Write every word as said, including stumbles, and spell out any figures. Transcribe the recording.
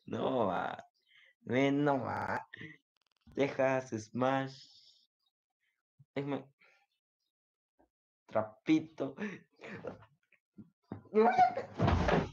No va. Men, no va. Deja su Smash. Déjame. Trapito.